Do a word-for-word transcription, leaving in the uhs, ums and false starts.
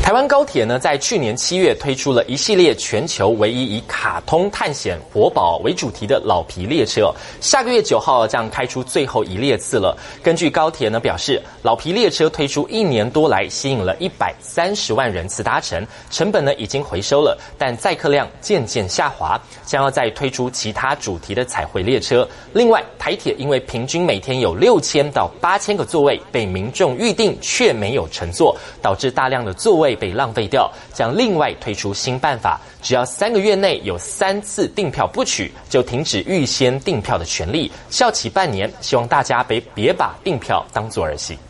台湾高铁呢，在去年七月推出了一系列全球唯一以卡通探险活宝为主题的老皮列车，下个月九号将开出最后一列次了。根据高铁呢表示，老皮列车推出一年多来，吸引了一百三十万人次搭乘，成本呢已经回收了，但载客量渐渐下滑，将要再推出其他主题的彩绘列车。另外，台铁因为平均每天有六千到八千个座位被民众预定却没有乘坐，导致大量的座位被浪费掉，将另外推出新办法，只要三个月内有三次订票不取，就停止预先订票的权利，效期半年，希望大家别别把订票当作儿戏。